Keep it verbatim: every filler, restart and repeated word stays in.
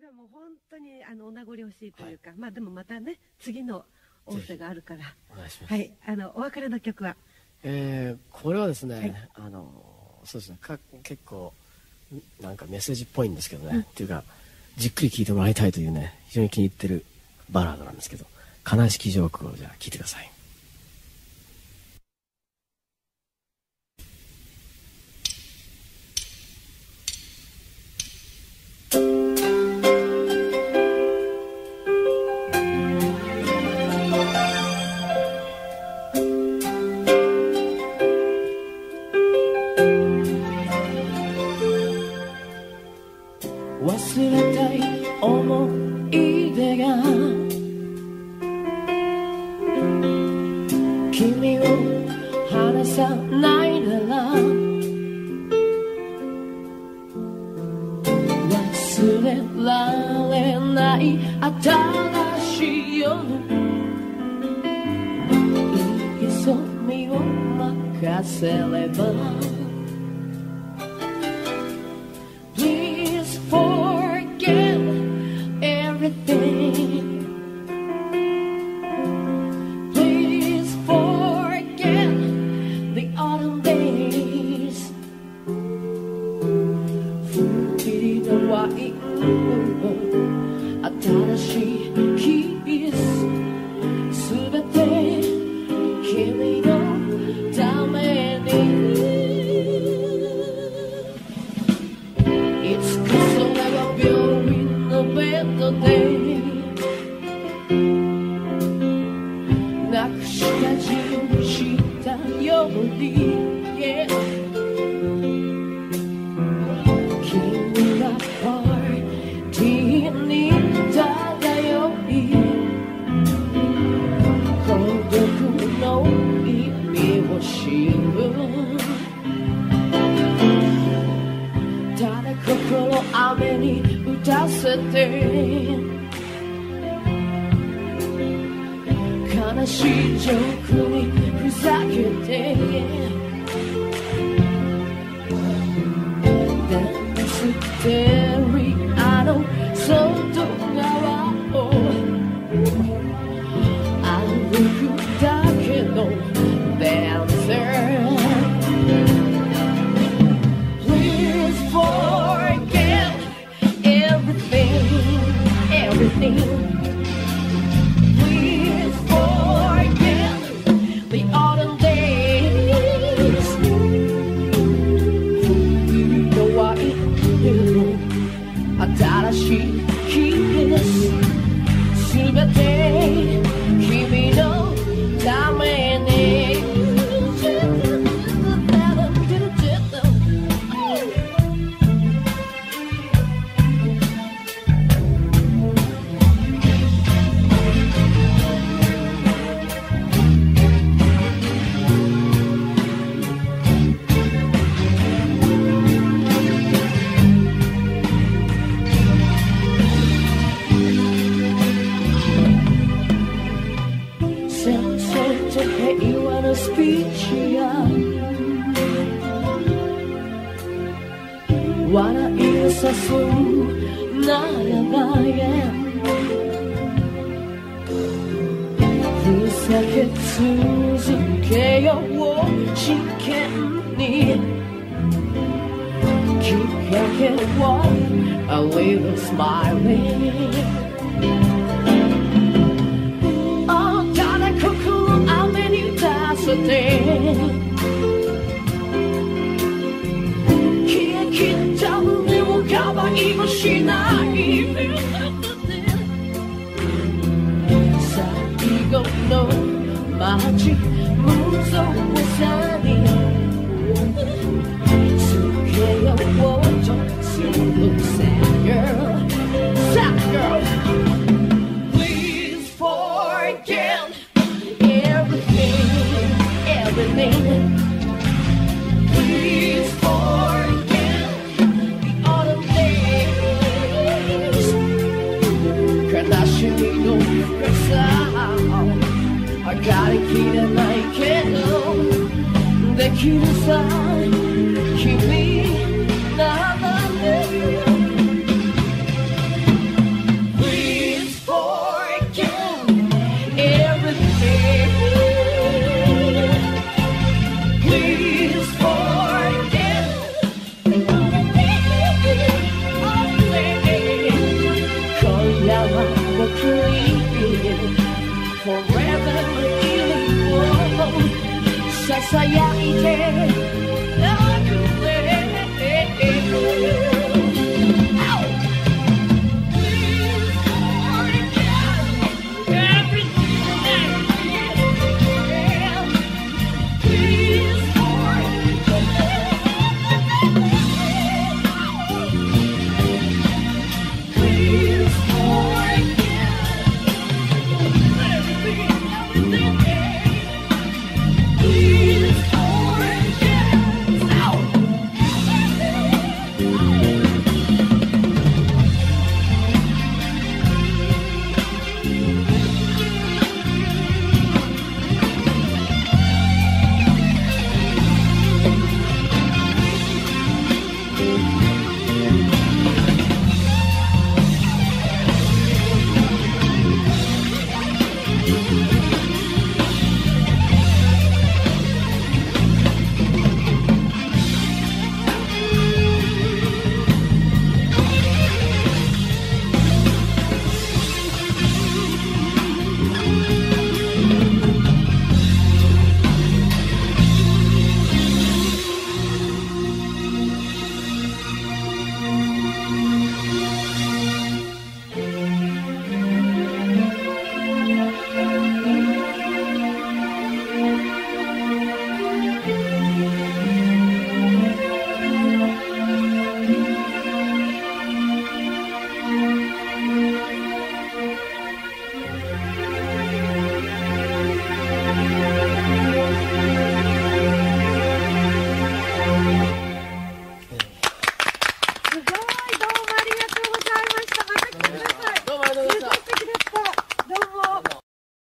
れはもう本当にあのお名残惜しいというか、はい、まあでもまたね次の音声があるからお願いします。 はい、あのお別れの曲は、 えー、これはですね、 はい、 あのそうですねか結構なんかメッセージっぽいんですけどね、うん、っていうかじっくり聴いてもらいたいというね非常に気に入ってるバラードなんですけど、悲しきジョークをじゃあ聴いてください。 忘れたい思い出が君を離さないなら忘れられない新しい夜急ぎを任せればPlease forget the autumn days 不気味なワイン新しいキスすべて君のためにいつかそれが病院のベッドでなくした自由したように、yeah、君がパーティーに漂い孤独の意味を知るただ心雨に打たせて悲しいジョークにふざけてダンステリアの外側を歩くだけのダンサー Please forget everything everything The autumn days 冬のワイン新しいキスすべて君のために平和のスピーチや笑いを誘うならばふざけ続けよう真剣にきっかけは A little smiling消え切った胸をカバーもしない最後の街無造作につけようとする Sad girl Sad girl Please forget Everything Please forget the autumn days 悲しみの深さ測りきれないけどできるさ君ならねさやいて